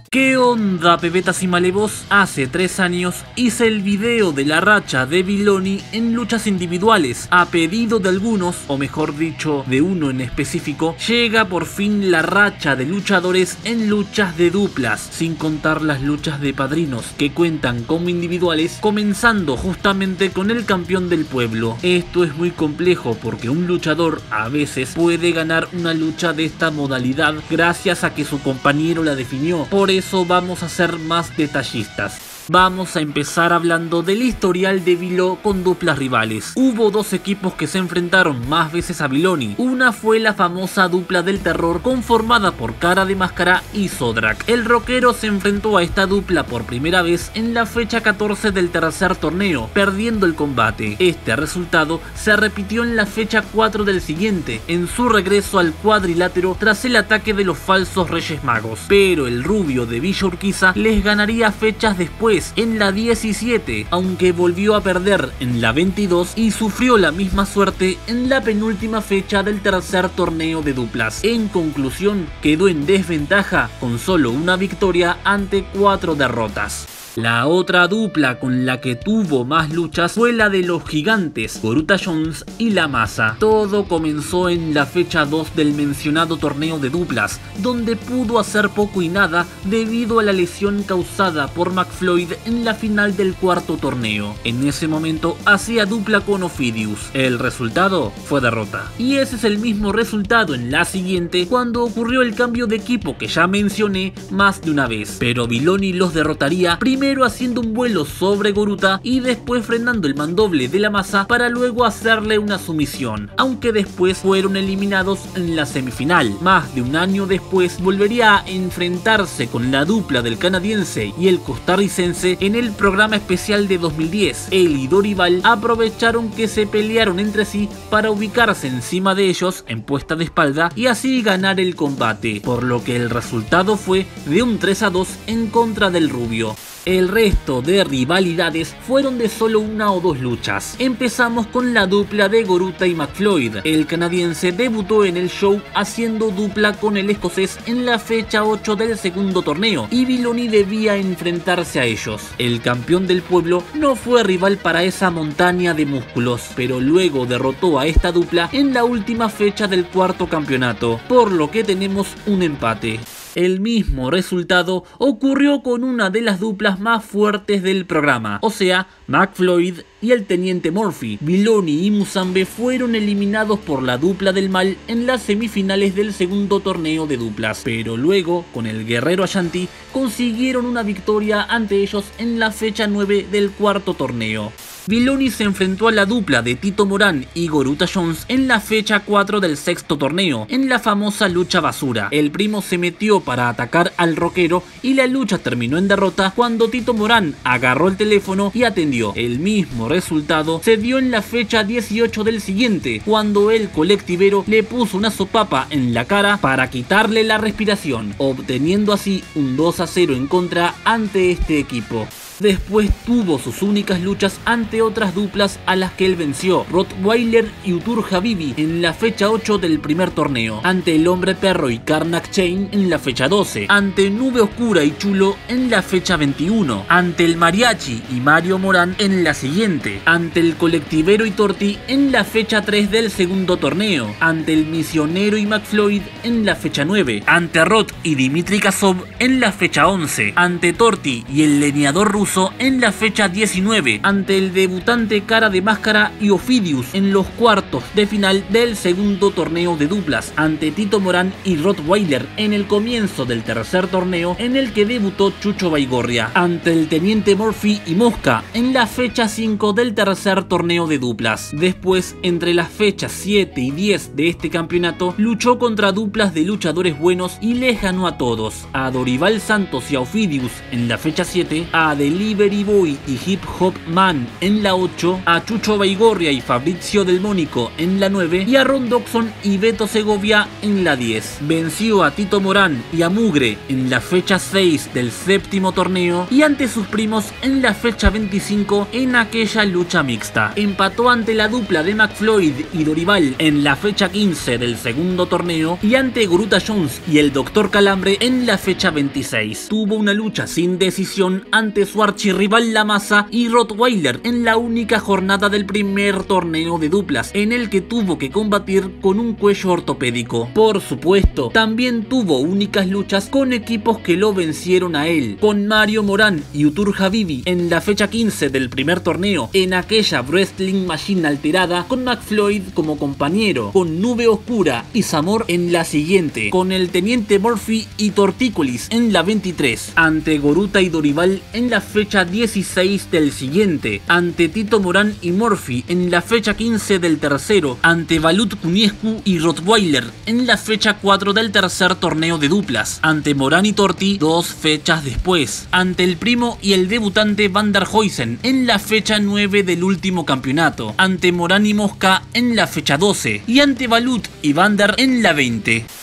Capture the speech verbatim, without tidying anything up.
¿Qué onda, pepetas y malevos? Hace tres años hice el video de la racha de Villoni en luchas individuales. A pedido de algunos, o mejor dicho, de uno en específico, llega por fin la racha de luchadores en luchas de duplas, sin contar las luchas de padrinos, que cuentan como individuales, comenzando justamente con el campeón del pueblo. Esto es muy complejo porque un luchador a veces puede ganar una lucha de esta modalidad gracias a que su compañero la definió. Por eso vamos a ser más detallistas. Vamos a empezar hablando del historial de Vilo con duplas rivales. Hubo dos equipos que se enfrentaron más veces a Villoni. Una fue la famosa dupla del terror conformada por Cara de Máscara y Zodrak. El rockero se enfrentó a esta dupla por primera vez en la fecha catorce del tercer torneo, perdiendo el combate. Este resultado se repitió en la fecha cuatro del siguiente, en su regreso al cuadrilátero tras el ataque de los falsos Reyes Magos. Pero el rubio de Villa Urquiza les ganaría fechas después, en la diecisiete, aunque volvió a perder en la veintidós y sufrió la misma suerte en la penúltima fecha del tercer torneo de duplas. En conclusión, quedó en desventaja con solo una victoria ante cuatro derrotas. La otra dupla con la que tuvo más luchas fue la de los gigantes, Goruta Jones y La Masa. Todo comenzó en la fecha dos del mencionado torneo de duplas, donde pudo hacer poco y nada debido a la lesión causada por McFloyd en la final del cuarto torneo. En ese momento hacía dupla con Ophidius. El resultado fue derrota. Y ese es el mismo resultado en la siguiente, cuando ocurrió el cambio de equipo que ya mencioné más de una vez. Pero Villoni los derrotaría primero Primero haciendo un vuelo sobre Goruta y después frenando el mandoble de La Masa para luego hacerle una sumisión, aunque después fueron eliminados en la semifinal. Más de un año después volvería a enfrentarse con la dupla del canadiense y el costarricense en el programa especial de dos mil diez. Él y Dorival aprovecharon que se pelearon entre sí para ubicarse encima de ellos en puesta de espalda y así ganar el combate, por lo que el resultado fue de un tres a dos en contra del rubio. El resto de rivalidades fueron de solo una o dos luchas. Empezamos con la dupla de Goruta y McFloyd. El canadiense debutó en el show haciendo dupla con el escocés en la fecha ocho del segundo torneo y Villoni debía enfrentarse a ellos. El campeón del pueblo no fue rival para esa montaña de músculos, pero luego derrotó a esta dupla en la última fecha del cuarto campeonato, por lo que tenemos un empate. El mismo resultado ocurrió con una de las duplas más fuertes del programa, o sea, McFloyd y el Teniente Murphy. Villoni y Musambe fueron eliminados por la dupla del mal en las semifinales del segundo torneo de duplas, pero luego, con el guerrero Ashanti, consiguieron una victoria ante ellos en la fecha nueve del cuarto torneo. Villoni se enfrentó a la dupla de Tito Morán y Goruta Jones en la fecha cuatro del sexto torneo, en la famosa lucha basura. El primo se metió para atacar al rockero y la lucha terminó en derrota cuando Tito Morán agarró el teléfono y atendió. El mismo resultado se dio en la fecha dieciocho del siguiente, cuando el colectivero le puso una sopapa en la cara para quitarle la respiración, obteniendo así un dos a cero en contra ante este equipo. Después tuvo sus únicas luchas ante otras duplas a las que él venció, Rottweiler y Utur Habibi en la fecha ocho del primer torneo, ante el Hombre Perro y Karnak Chain en la fecha doce, ante Nube Oscura y Chulo en la fecha veintiuno, ante el Mariachi y Mario Morán en la siguiente, ante el Colectivero y Torti en la fecha tres del segundo torneo, ante el Misionero y McFloyd en la fecha nueve, ante Rot y Dimitri Kasov en la fecha once, ante Torti y el Leñador Ruso en la fecha diecinueve, ante el debutante Cara de Máscara y Ophidius en los cuartos de final del segundo torneo de duplas, ante Tito Morán y Rottweiler en el comienzo del tercer torneo en el que debutó Chucho Baigorria, ante el Teniente Murphy y Mosca en la fecha cinco del tercer torneo de duplas. Después, entre las fechas siete y diez de este campeonato, luchó contra duplas de luchadores buenos y les ganó a todos, a Dorival Santos y a Ophidius en la fecha siete, a Adelino Delivery Boy y Hip Hop Man en la ocho, a Chucho Baigorria y Fabrizio Del Mónico en la nueve y a Ron Doxon y Beto Segovia en la diez. Venció a Tito Morán y a Mugre en la fecha seis del séptimo torneo y ante sus primos en la fecha veinticinco en aquella lucha mixta. Empató ante la dupla de McFloyd y Dorival en la fecha quince del segundo torneo y ante Gruta Jones y el Doctor Calambre en la fecha veintiséis. Tuvo una lucha sin decisión ante su archirrival La Masa y Rottweiler en la única jornada del primer torneo de duplas, en el que tuvo que combatir con un cuello ortopédico. Por supuesto, también tuvo únicas luchas con equipos que lo vencieron a él, con Mario Morán y Utur Habibi en la fecha quince del primer torneo, en aquella Wrestling Machine alterada, con McFloyd como compañero, con Nube Oscura y Zamor en la siguiente, con el Teniente Murphy y Tortícolis en la veintitrés, ante Goruta y Dorival en la fecha dieciséis del siguiente, ante Tito Morán y Murphy en la fecha quince del tercero, ante Balut Cuniescu y Rottweiler en la fecha cuatro del tercer torneo de duplas, ante Morán y Torti dos fechas después, ante el primo y el debutante Van der Huysen en la fecha nueve del último campeonato, ante Morán y Mosca en la fecha doce y ante Balut y Van der en la veinte.